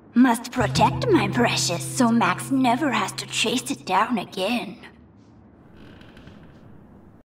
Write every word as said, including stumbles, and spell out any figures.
Must protect my precious so Max never has to chase it down again.